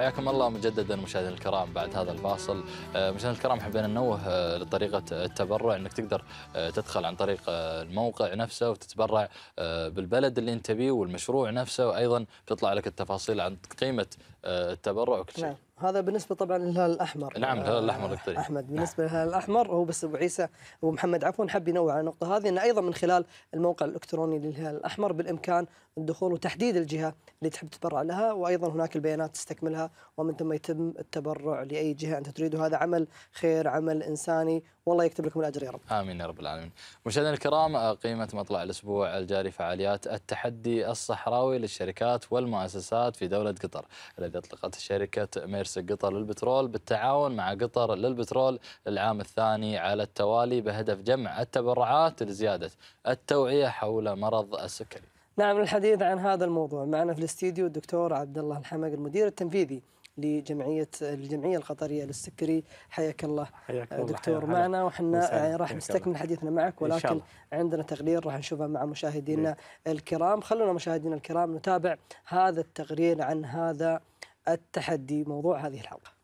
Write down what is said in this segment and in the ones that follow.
حياكم الله مجددا مشاهدينا الكرام بعد هذا الفاصل. مشاهدينا الكرام حبينا ننوه لطريقة التبرع، انك تقدر تدخل عن طريق الموقع نفسه وتتبرع بالبلد اللي انت بيه والمشروع نفسه، وايضا بتطلع لك التفاصيل عن قيمة التبرع وكل شيء. هذا بالنسبه طبعا للهلال الاحمر. نعم الهلال الاحمر دكتور احمد. بالنسبه للهلال الاحمر هو بس ابو عيسى ابو محمد عفوا حب ينوع على النقطه هذه، ان ايضا من خلال الموقع الالكتروني للهلال الاحمر بالامكان الدخول وتحديد الجهه اللي تحب تتبرع لها، وايضا هناك البيانات تستكملها ومن ثم يتم التبرع لاي جهه انت تريد. هذا عمل خير، عمل انساني، والله يكتب لكم الاجر يا رب. امين يا رب العالمين. مشاهدينا الكرام، قيمه مطلع الاسبوع الجاري فعاليات التحدي الصحراوي للشركات والمؤسسات في دوله قطر، الذي اطلقت شركه ميرسك قطر للبترول بالتعاون مع قطر للبترول للعام الثاني على التوالي، بهدف جمع التبرعات لزياده التوعيه حول مرض السكري. نعم، للحديث عن هذا الموضوع معنا في الاستديو الدكتور عبد الله الحمق، المدير التنفيذي الجمعيه القطريه للسكري. حياك الله دكتور معنا، وحنا راح نستكمل حديثنا معك، ولكن عندنا تقرير راح نشوفه مع مشاهدينا الكرام. خلونا مشاهدينا الكرام نتابع هذا التقرير عن هذا التحدي، موضوع هذه الحلقه.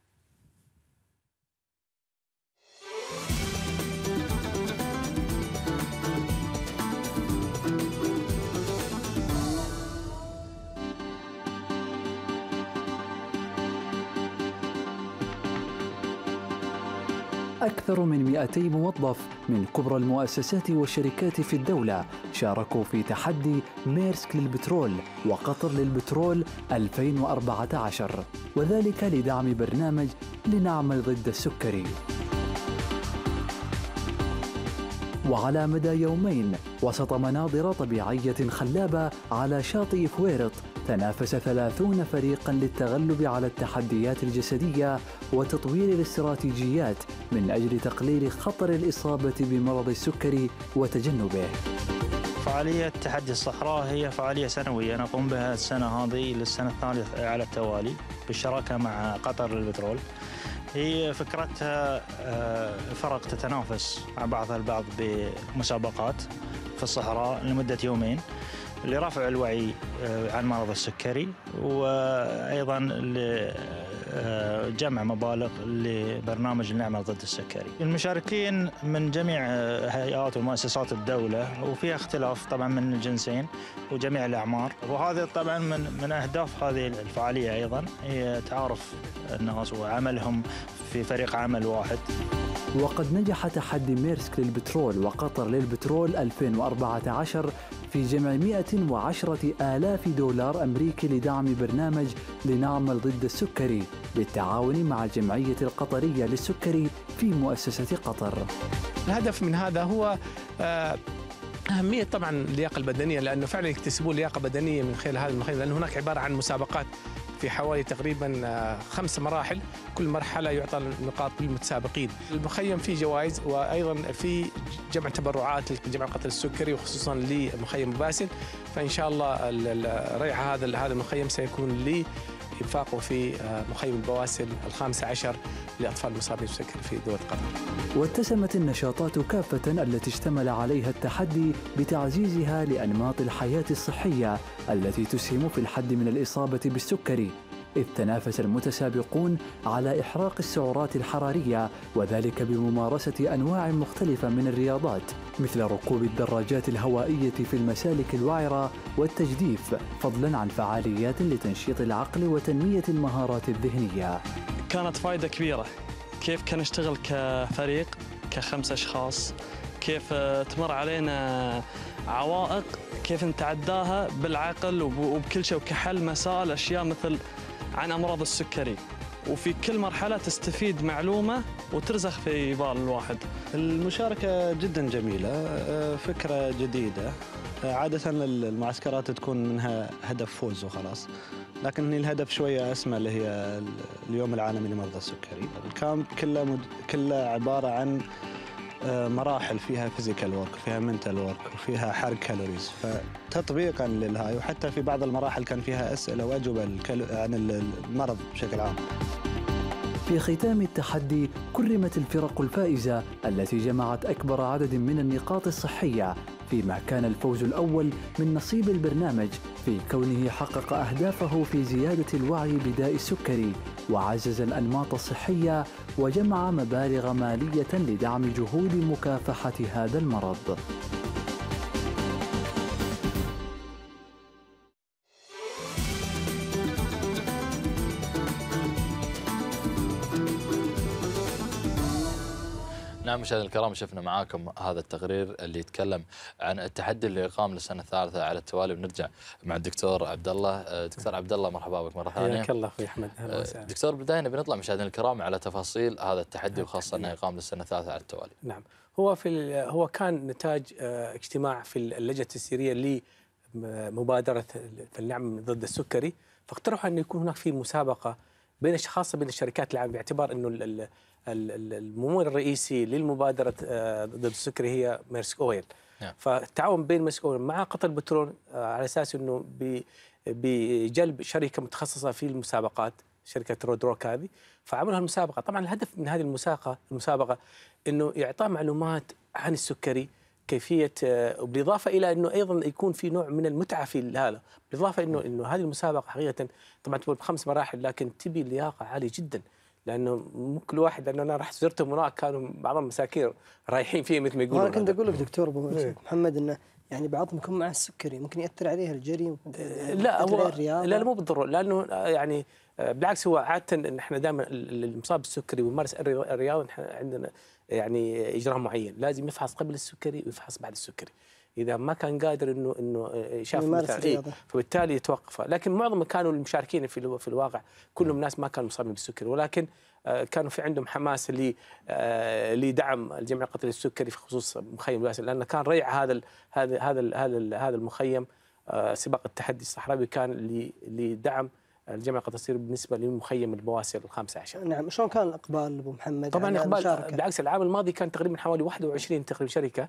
أكثر من 200 موظف من كبرى المؤسسات والشركات في الدولة شاركوا في تحدي ميرسك للبترول وقطر للبترول 2014، وذلك لدعم برنامج لنعمل ضد السكري. وعلى مدى يومين وسط مناظر طبيعية خلابة على شاطئ فويرط، تنافس 30 فريقاً للتغلب على التحديات الجسدية وتطوير الاستراتيجيات من أجل تقليل خطر الإصابة بمرض السكري وتجنبه. فعالية تحدي الصحراء هي فعالية سنوية نقوم بها السنة هذه للسنة الثالثة على التوالي بالشراكة مع قطر للبترول. هي فكرتها فرق تتنافس مع بعضها البعض بمسابقات في الصحراء لمدة يومين لرفع الوعي عن مرض السكري، وأيضا لجمع مبالغ لبرنامج نعمل ضد السكري. المشاركين من جميع هيئات ومؤسسات الدولة، وفيها اختلاف طبعا من الجنسين وجميع الأعمار، وهذا طبعا من أهداف هذه الفعالية أيضا هي تعارف الناس وعملهم في فريق عمل واحد. وقد نجح تحدي ميرسك للبترول وقطر للبترول 2014 في جمع 110,000 دولار أمريكي لدعم برنامج لنعمل ضد السكري بالتعاون مع الجمعية القطرية للسكري في مؤسسة قطر. الهدف من هذا هو أهمية طبعا اللياقة البدنية، لأنه فعلا يكتسبون لياقة بدنية من خلال هذا المخيم، لأنه هناك عبارة عن مسابقات في حوالي تقريبا 5 مراحل، كل مرحلة يعطى نقاط للمتسابقين. المخيم فيه جوائز، وأيضا في جمع تبرعات لجمع قتل السكري وخصوصا لمخيم باسل، فإن شاء الله ريع هذا المخيم سيكون إنفاقه في مخيم البواسل 15 لأطفال المصابين بالسكري في دولة قطر. واتسمت النشاطات كافة التي اشتمل عليها التحدي بتعزيزها لأنماط الحياة الصحية التي تسهم في الحد من الإصابة بالسكري، إذ تنافس المتسابقون على إحراق السعرات الحرارية، وذلك بممارسة أنواع مختلفة من الرياضات مثل ركوب الدراجات الهوائية في المسالك الوعرة والتجديف، فضلاً عن فعاليات لتنشيط العقل وتنمية المهارات الذهنية. كانت فائدة كبيرة، كيف كان نشتغل كفريق ك5 أشخاص، كيف تمر علينا عوائق كيف نتعداها بالعقل وبكل شيء، وكحل مسائل أشياء مثل عن أمراض السكري، وفي كل مرحلة تستفيد معلومة وترزخ في بال الواحد. المشاركة جدا جميلة، فكرة جديدة. عادة المعسكرات تكون منها هدف فوز وخلاص، لكن الهدف شوية أسمى اللي هي اليوم العالمي لمرضى السكري. الكامب كله عبارة عن مراحل، فيها فيزيكال ورك، فيها منتال ورك، وفيها حرق كالوريز، فتطبيقا للهاي. وحتى في بعض المراحل كان فيها أسئلة وأجوبة عن المرض بشكل عام. في ختام التحدي كرمت الفرق الفائزة التي جمعت أكبر عدد من النقاط الصحية، فيما كان الفوز الأول من نصيب البرنامج في كونه حقق أهدافه في زيادة الوعي بداء السكري وعزز الأنماط الصحية وجمع مبالغ مالية لدعم جهود مكافحة هذا المرض. نعم مشاهدينا الكرام، شفنا معاكم هذا التقرير اللي يتكلم عن التحدي اللي يقام للسنه الثالثه على التوالي، ونرجع مع الدكتور عبد الله. دكتور عبد الله مرحبا بك مره ثانيه. حياك الله اخوي احمد. اهلا وسهلا. دكتور بدايه بنطلع مشاهدينا الكرام على تفاصيل هذا التحدي وخاصه انه يقام للسنه الثالثه على التوالي. نعم، هو كان نتاج اجتماع في اللجنه التسييريه لمبادره النعم ضد السكري، فاقترحوا ان يكون هناك في مسابقه خاصه بين الشركات العامه، باعتبار انه الممول الرئيسي للمبادرة ضد السكري هي ميرسك أويل. فالتعاون بين ميرسك أويل مع قطر البترول على أساس أنه بجلب شركة متخصصة في المسابقات، شركة رودروك هذه، فعملوا المسابقة. طبعا الهدف من هذه المسابقة أنه إعطاء معلومات عن السكري، كيفية، بالإضافة إلى أنه أيضا يكون في نوع من المتعة في هذا، بالإضافة أنه هذه المسابقة حقيقة طبعا تكون ب5 مراحل، لكن تبي لياقة عالية جدا، لانه مو كل واحد، لانه انا رحت زرتهم هناك كانوا بعضهم مساكين رايحين فيه مثل ما يقولون. انا كنت اقول لك دكتور ابو محمد انه يعني بعضهم يكون مع السكري ممكن ياثر عليه الجري، لا هو لا مو بالضروره، لانه يعني بالعكس هو عاده ان احنا دائما المصاب بالسكري ويمارس الرياضه عندنا يعني اجراء معين، لازم يفحص قبل السكري ويفحص بعد السكري. اذا ما كان قادر انه شاف مثلا فبالتالي يتوقف. لكن معظم كانوا المشاركين في الواقع كلهم ناس ما كانوا مصابين بالسكري، ولكن كانوا في عندهم حماس لدعم الجمعيه القطريه للسكري في خصوص مخيم باسل، لان كان ريع هذا المخيم. سباق التحدي الصحراوي كان لدعم الجمعيه القطريه للسكري بالنسبه لمخيم البواسل ال15. نعم، شلون كان الاقبال ابو محمد؟ طبعا الاقبال بالعكس العام الماضي كان تقريبا حوالي 21 تقريبا شركه،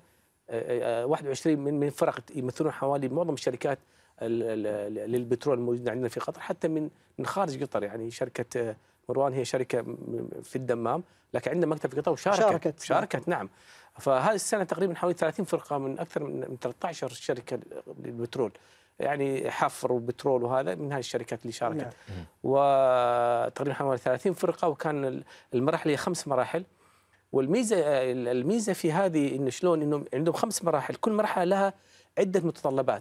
21 من فرق يمثلون حوالي معظم الشركات للبترول الموجوده عندنا في قطر، حتى من خارج قطر. يعني شركه مروان هي شركه في الدمام، لكن عندنا مكتب في قطر وشاركت. نعم. فهذه السنه تقريبا حوالي 30 فرقه من اكثر من 13 شركه للبترول، يعني حفر وبترول، وهذا من هذه الشركات اللي شاركت. نعم. وتقريبا حوالي 30 فرقه، وكان المراحل هي 5 مراحل. والميزه في هذه انه شلون انه عندهم 5 مراحل، كل مرحله لها عده متطلبات،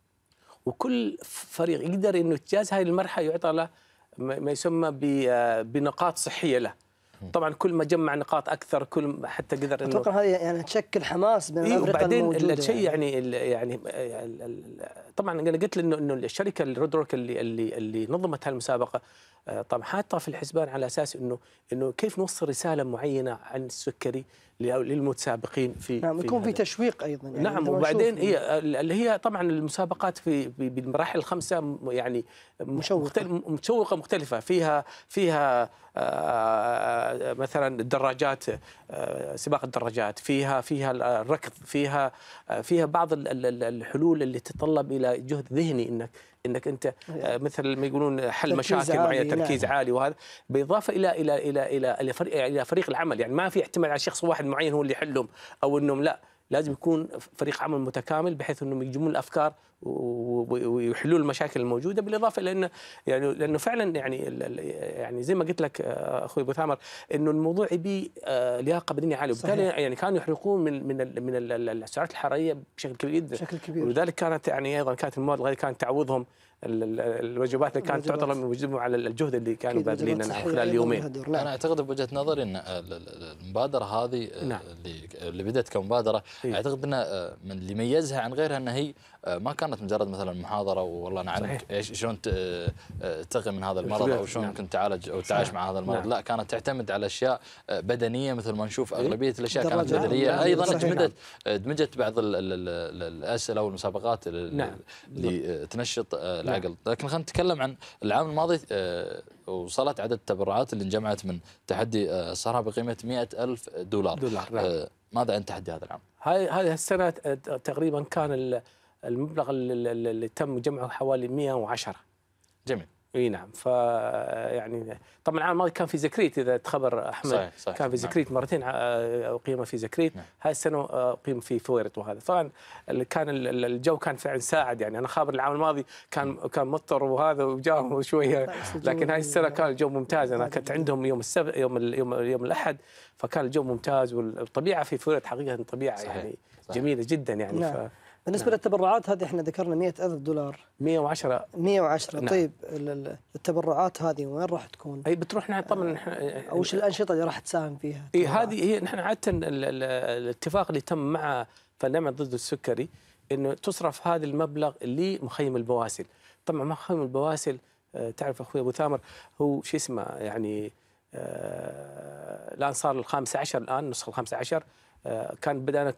وكل فريق يقدر انه يتجاوز هذه المرحله يعطى له ما يسمى بنقاط صحيه له. طبعا كل ما جمع نقاط اكثر كل ما حتى قدر انه اتوقع هذه يعني تشكل حماس بين الافرقه الموجوده. وبعدين الشيء يعني طبعا انا قلت له انه الشركه الرودروك اللي نظمت هالمسابقه طبعا حاطه في الحسبان على اساس انه كيف نوصل رساله معينه عن السكري للمتسابقين في نعم، يكون في تشويق ايضا يعني. نعم، وبعدين هي اللي هي طبعا المسابقات في بالمراحل ال5 يعني مشوقه مختلفه، فيها مثلا الدراجات، سباق الدراجات، فيها الركض، فيها بعض الحلول اللي تتطلب الى جهد ذهني، انك انت مثل ما يقولون حل مشاكل معينه، تركيز عالي، وهذا بالاضافه الى فريق العمل. يعني ما في اعتماد على شخص واحد معين هو اللي يحلهم، او انهم لا، لازم يكون فريق عمل متكامل بحيث انهم يجمعون الافكار ويحلون المشاكل الموجوده، بالاضافه الى لانه فعلا يعني زي ما قلت لك اخوي ابو ثامر انه الموضوع يبي لياقه بدنيه عاليه، وبالتالي يعني كانوا يحرقون من السعرات الحراريه بشكل كبير جدا، ولذلك كانت يعني ايضا كانت المواد الغذائيه كانت تعوضهم الوجبات اللي كانت تعطى لهم وجبهم على الجهد اللي كانوا باذلينها خلال اليومين. انا اعتقد بوجهه نظري ان المبادره هذه اللي بدات كمبادره اعتقد ان من اللي يميزها عن غيرها ان هي ما كانت مجرد مثلا محاضره والله انا اعلمك شلون تقي من هذا المرض او شلون ممكن تعالج او تعايش مع هذا المرض. لا، كانت تعتمد على اشياء بدنيه مثل ما نشوف اغلبيه الاشياء كانت بدنيه. ايضا دمجت بعض الاسئله والمسابقات اللي تنشط العقل. لكن خلينا نتكلم عن العام الماضي. وصلت عدد التبرعات اللي انجمعت من تحدي الصحراء بقيمه $100,000. ماذا عن تحدي هذا العام؟ هذه السنه تقريبا كان المبلغ اللي تم جمعه حوالي 110. جميل. اي نعم. يعني طبعا العام الماضي كان في زكريت، اذا تخبر احمد صحيح. كان في زكريت مرتين اقيم في زكريت، هاي السنه اقيم في فويرت. وهذا طبعا كان الجو كان فعلا ساعد، يعني انا خابر العام الماضي كان مطر وهذا وجاهم شويه، لكن هاي السنه كان الجو ممتاز. انا كنت عندهم يوم السبت يوم الاحد، فكان الجو ممتاز، والطبيعه في فويرت حقيقه طبيعه صحيح. يعني صحيح. جميله جدا يعني. نعم. بالنسبة للتبرعات هذه احنا ذكرنا $100,000 110. نعم. طيب التبرعات هذه وين راح تكون؟ اي بتروح نحن طبعا او وش الانشطه اللي راح تساهم فيها؟ اي هذه هي نحن عاده الاتفاق اللي تم مع فنعمل ضد السكري انه تصرف هذا المبلغ لمخيم البواسل. طبعا مخيم البواسل تعرف اخوي ابو ثامر هو شو اسمه يعني الان صار ال15 الان نسخه ال15 كان بدأنا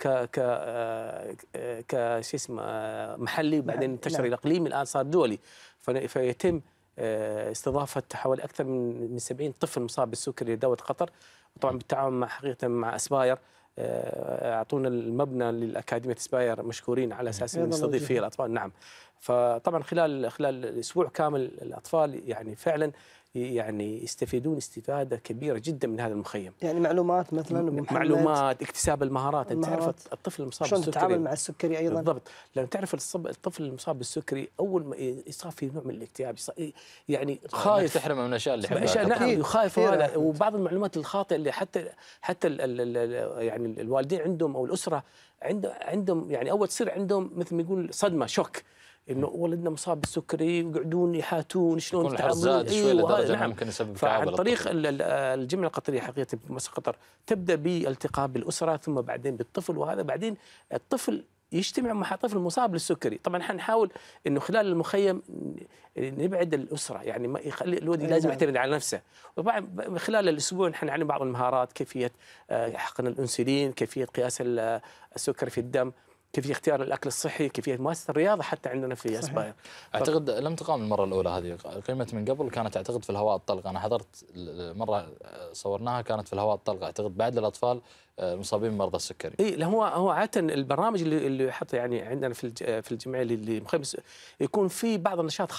ك شو اسمه محلي، بعدين انتشر الى اقليمي، الان صار دولي. فيتم استضافه حوالي اكثر من 70 طفل مصاب بالسكري لدوله قطر، وطبعا بالتعاون مع حقيقه مع اسباير اعطونا المبنى للاكاديميه اسباير، مشكورين على اساس نستضيف فيه الاطفال. نعم. فطبعا خلال اسبوع كامل الاطفال يعني فعلا يعني يستفيدون استفاده كبيره جدا من هذا المخيم. يعني معلومات مثلا معلومات، اكتساب المهارات. انت تعرف الطفل المصاب بالسكري شلون تتعامل مع السكري ايضا. بالضبط، لان تعرف الطفل المصاب بالسكري اول ما يصاب في نوع من الاكتئاب يعني خايف تحرمه من الاشياء اللي يحبها. نعم وخايف هذا. وبعض المعلومات الخاطئه اللي حتى يعني الوالدين عندهم او الاسره عندهم يعني اول تصير عندهم مثل ما يقول صدمه شوك انه ولدنا مصاب بالسكري، ويقعدون يحاتون شلون يتعاملون. شوي لدرجه نعم. ممكن يسبب تعب. عن طريق الجمعيه القطريه حقيقه في مصر قطر تبدا بالالتقاء بالاسره، ثم بعدين بالطفل، وهذا بعدين الطفل يجتمع مع طفل مصاب للسكري. طبعا حنحاول انه خلال المخيم نبعد الاسره، يعني ما يخلي الولد لازم يعتمد على نفسه. وطبعا خلال الاسبوع نحن نعلم بعض المهارات، كيفيه حقن الانسولين، كيفيه قياس السكر في الدم، كيفيه اختيار الاكل الصحي، كيفيه ممارسه الرياضه حتى عندنا في اسباير. اعتقد لم تقام المره الاولى هذه، قيمت من قبل، كانت اعتقد في الهواء الطلق. انا حضرت مره صورناها كانت في الهواء الطلق، اعتقد بعد للاطفال المصابين بمرضى السكري. اي هو عاده البرنامج اللي حط يعني عندنا في الجمعيه اللي يكون في بعض النشاط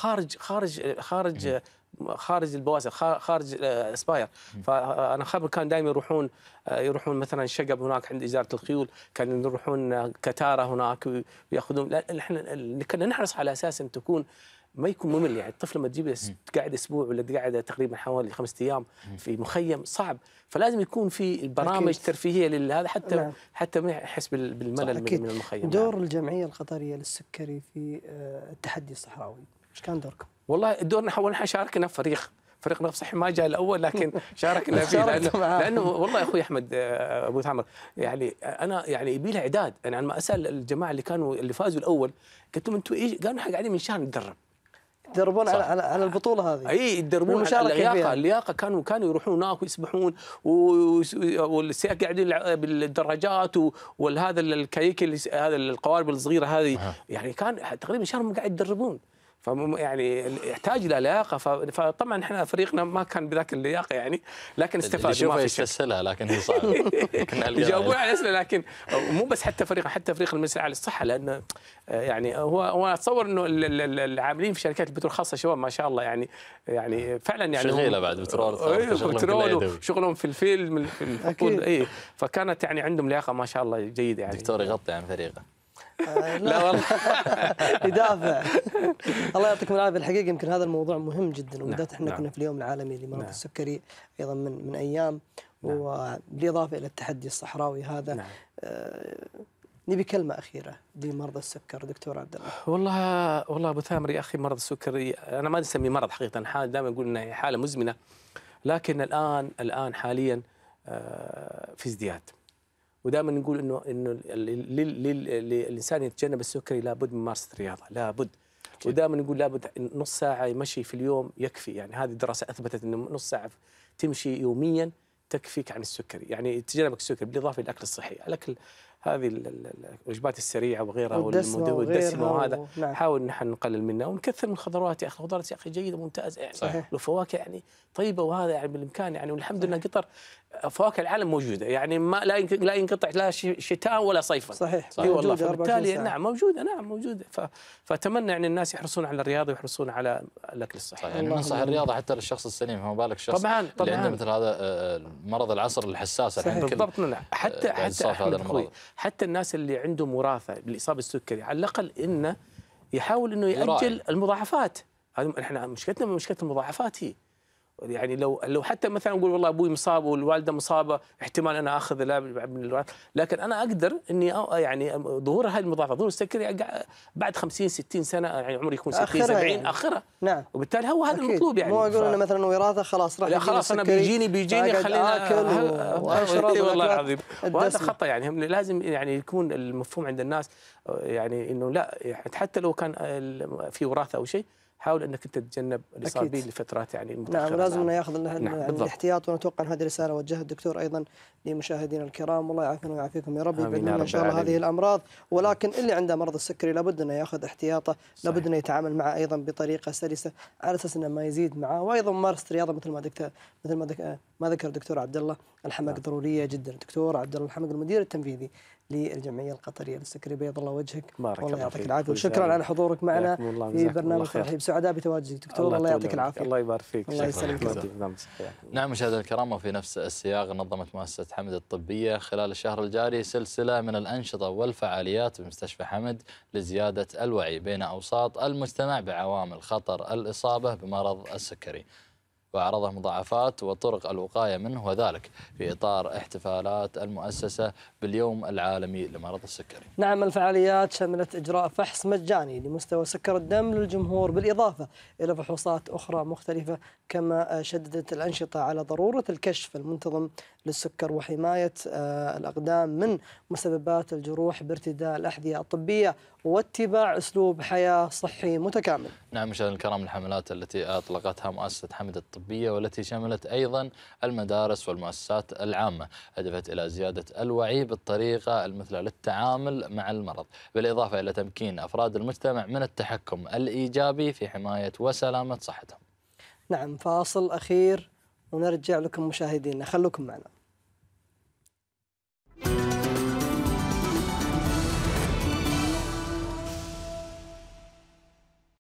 خارج البواسل، خارج اسباير. فانا خبر كان دائما يروحون مثلا الشقب هناك عند اداره الخيول، كانوا يروحون كتاره هناك وياخذون. احنا كنا نحرص على اساس ان تكون ما يكون ممل. يعني الطفل لما تجيب قاعد اسبوع ولا قاعد تقريبا حوالي 5 ايام في مخيم صعب، فلازم يكون في البرامج ترفيهيه لهذا حتى ما يحس بالملل من المخيم. دور الجمعيه القطريه للسكري في التحدي الصحراوي، ايش كان دوركم؟ والله دورنا نحن شاركنا في فريق نقص صحي، ما جاء الاول لكن شاركنا فيه لانه والله اخوي احمد ابو ثامر يعني انا يعني يبي له اعداد. انا لما اسال الجماعه اللي فازوا الاول قلت لهم انتم ايش؟ قالوا احنا قاعدين من شهر نتدرب. يتدربون على البطوله هذه. اي يتدربون على اللياقه. كانوا يروحون هناك ويسبحون والسياق قاعدين بالدراجات وهذا الكايك هذا القوارب الصغيره هذه. يعني كان تقريبا شهر قاعد يتدربون، يعني يحتاج الى لياقه. فطبعا احنا فريقنا ما كان بذاك اللياقه يعني، لكن استفاد. ما في يستسهلها لكن هي صعبه. يجاوبون على الاسئله، لكن مو بس حتى فريق المسؤول على الصحه، لانه يعني هو اتصور انه العاملين في شركات البترول خاصه شباب ما شاء الله يعني فعلا يعني شغيله بعد بترول شغلهم في الفيلم في الفطور. اي فكانت يعني عندهم لياقه ما شاء الله جيده. يعني دكتور يغطي عن فريقه. لا والله يدافع. الله يعطيكم العافيه. الحقيقه يمكن هذا الموضوع مهم جدا، وبالذات احنا كنا في اليوم العالمي لمرض السكري ايضا من ايام، وبالاضافه الى التحدي الصحراوي هذا. نبي كلمه اخيره لمرضى السكر دكتور عبد الله. والله ابو ثامر يا اخي، مرض السكري انا ما نسميه مرض حقيقه، حاله دائما نقول انها حاله مزمنه، لكن الان حاليا في ازدياد. ودائما نقول انه الانسان يتجنب السكري لابد من ممارسه الرياضه، لابد. ودائما نقول لابد نص ساعه يمشي في اليوم يكفي. يعني هذه الدراسه اثبتت انه نص ساعه تمشي يوميا تكفيك عن السكري، يعني تجنبك السكري بالاضافه للاكل الصحي. الاكل هذه الوجبات السريعه وغيرها والدسمه وهذا نحاول نحن نقلل منها ونكثر من الخضروات. يا اخي الخضروات يا اخي جيده ممتازه يعني صحيح. والفواكه يعني طيبه، وهذا يعني بالامكان يعني، والحمد لله قطر فواكه العالم موجوده يعني ما لا ينقطع لا شتاء ولا صيفا. صحيح. اي والله. فبالتالي نعم موجوده، نعم موجوده. فاتمنى يعني الناس يحرصون على الرياضه ويحرصون على الاكل الصحي. يعني ننصح الرياضه حتى للشخص السليم، فما بالك الشخص طبعا اللي عنده مثل هذا مرض العصر الحساس الحين. بالضبط. حتى الناس اللي عندهم وراثه بالاصابه بالسكري على الاقل انه يحاول انه ياجل المضاعفات. هذه احنا مشكلتنا من مشكله المضاعفات هي يعني لو حتى مثلا نقول والله ابوي مصاب والوالده مصابه، احتمال انا اخذ من الوراث، لكن انا اقدر اني يعني ظهور هذه المضاعفات، ظهور السكري بعد 50 60 سنه، يعني عمري يكون 60 70 يعني. اخرها. نعم. وبالتالي هو هذا المطلوب يعني. مو اقول انه مثلا وراثه خلاص راح خلاص انا بيجيني خلينا اكل واشرب. والله العظيم. وهذا خطا يعني. لازم يعني يكون المفهوم عند الناس يعني انه لا، حتى لو كان في وراثه او شيء، حاول انك انت تتجنب الاصابه لفترات يعني متاخره. نعم، لازم انه ياخذ الاحتياط، ونتوقع ان هذه رساله وجهها الدكتور ايضا لمشاهدينا الكرام. والله يعافينا ويعافيكم يا رب، يبعد لنا ان شاء الله هذه الامراض. ولكن اللي عنده مرض السكري لابد انه ياخذ احتياطه، لابد انه يتعامل معه ايضا بطريقه سلسه على اساس انه ما يزيد معه، وايضا ممارسه الرياضه مثل ما ذكر الدكتور عبد الله الحمق ضروريه جدا. الدكتور عبد الله الحمق المدير التنفيذي للجمعيه القطريه للسكري، بيض الله وجهك، والله يعطيك العافيه، وشكرا على حضورك معنا في برنامج ترحيب. سعداء بتواجدك دكتور، الله يعطيك العافيه. الله يبارك فيك. الله يسلمك. نعم مشاهدينا الكرام، وفي نفس السياق نظمت مؤسسه حمد الطبيه خلال الشهر الجاري سلسله من الانشطه والفعاليات بمستشفى حمد لزياده الوعي بين اوساط المجتمع بعوامل خطر الاصابه بمرض السكري وأعراضه مضاعفات وطرق الوقاية منه، وذلك في إطار احتفالات المؤسسة باليوم العالمي لمرض السكري. نعم، الفعاليات شملت إجراء فحص مجاني لمستوى سكر الدم للجمهور، بالإضافة إلى فحوصات أخرى مختلفة. كما شددت الأنشطة على ضرورة الكشف المنتظم للسكر وحماية الأقدام من مسببات الجروح بارتداء الأحذية الطبية واتباع أسلوب حياة صحي متكامل. نعم مشاهدينا الكرام، الحملات التي أطلقتها مؤسسة حمد الطبية والتي شملت أيضا المدارس والمؤسسات العامة هدفت إلى زيادة الوعي بالطريقة المثلى للتعامل مع المرض، بالإضافة إلى تمكين أفراد المجتمع من التحكم الإيجابي في حماية وسلامة صحتهم. نعم، فاصل أخير ونرجع لكم مشاهدينا، خلوكم معنا.